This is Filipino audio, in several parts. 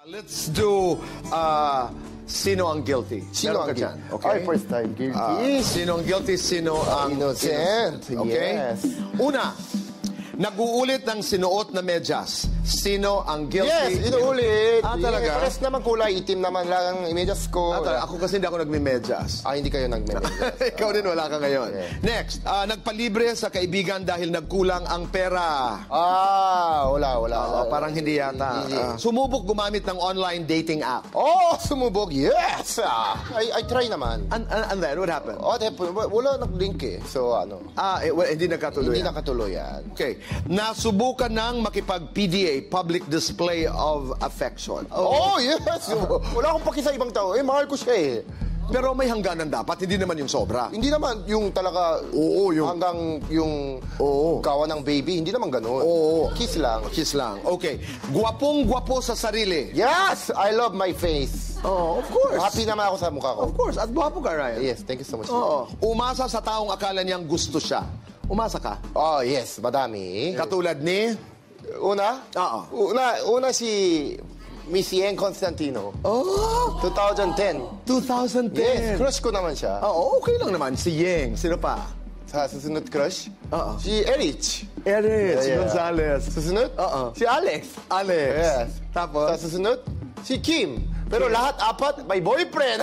Let's do, sino ang guilty? Sino ang dyan? guilty? Okay? First time guilty. Sino ang guilty, sino ang innocent. Okay? Yes. Una, nag-uulit ng sinuot na medyas. Sino ang guilty? Yes, inuulit. Talaga? Yes, pares naman kulay, itim naman lang ang images ko. Ako kasi hindi ako nagme-medyas. Hindi kayo nagme-medyas. Ikaw din, wala ka ngayon. Okay. Next, nagpalibre sa kaibigan dahil nagkulang ang pera. Wala. Parang hindi yata. Hindi. Sumubok gumamit ng online dating app. Sumubog. Yes! I try naman. And then, what happened? Wala nag-link eh. So, Hindi nagkatuloy. Hindi nakatuloy yan. Okay. Nasubukan ng makipag-PDA, public display of affection. Yes! Wala akong paki sa ibang tao. Mahal ko siya eh. Pero may hangganan dapat, hindi naman yung sobra. Hindi naman yung talaga hanggang yung kawan ng baby. Hindi naman ganun. Kiss lang. Kiss lang. Okay. Gwapong-gwapo sa sarili. Yes! I love my face. Of course. Happy naman ako sa mukha ko. Of course. At gwapo ka, Ryan. Yes, thank you so much. Umasa sa taong akala niyang gusto siya. Umasa ka? Yes, madami. Katulad ni? Una si Miss Yeng Constantino. 2010. 2010. Yes, crush ko naman siya. Okay lang naman. Si Yeng. Sino pa? Sa susunod crush? Si Erich. Si Gonzales. Susunod? Si Alex. Yes. Tapos? Sa susunod? Si Kim. Pero lahat apat, may boyfriend.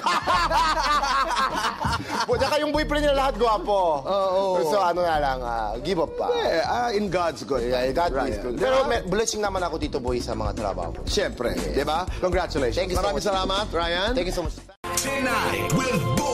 Tsaka yung boyfriend niya lahat gwapo. So na lang, give up pa. In God's good. God is good. Pero blessing naman ako dito, boy, sa mga trabaho. Siyempre, di ba? Congratulations. Thank you so Maraming much. salamat, Ryan. Thank you so much. Tonight with Boy